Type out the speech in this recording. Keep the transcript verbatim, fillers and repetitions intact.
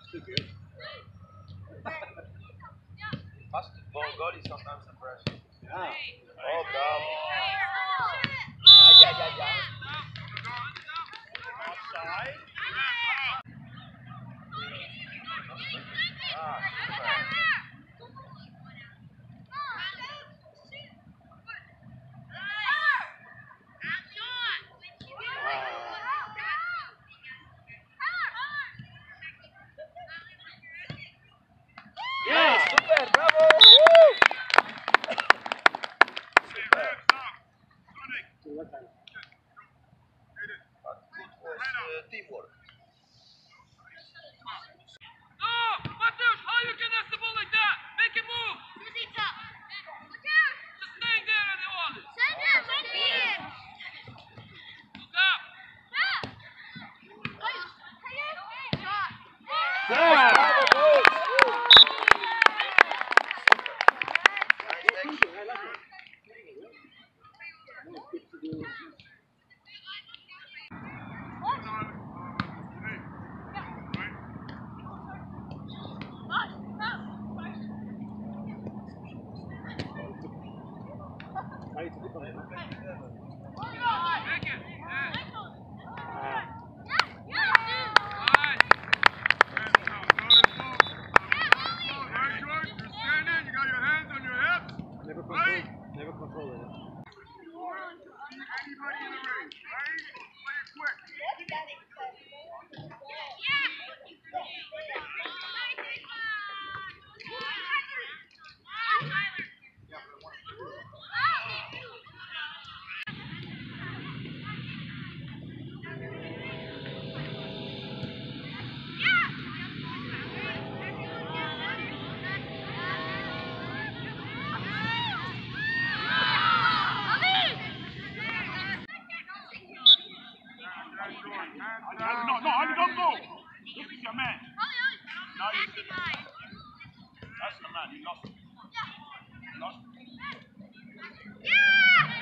Basketball goal is sometimes impressive. Yeah. Oh, bravo. Ay, ay, ay, ay. Offside. Ah, super. Yeah. Super, bravo. Woo! Super. But good was uh, teamwork. No! Mateusz, how you can ask the ball like that? Make it move! Just stay there and hold it. Look up! Yeah. Bravo, boys. Woo! Nice action. Make it! Yeah. Ah. Nice! Never control. Never control it. No, no, Andy, don't go. This is your man. Now you sit there. That's the man. You lost him. You lost him.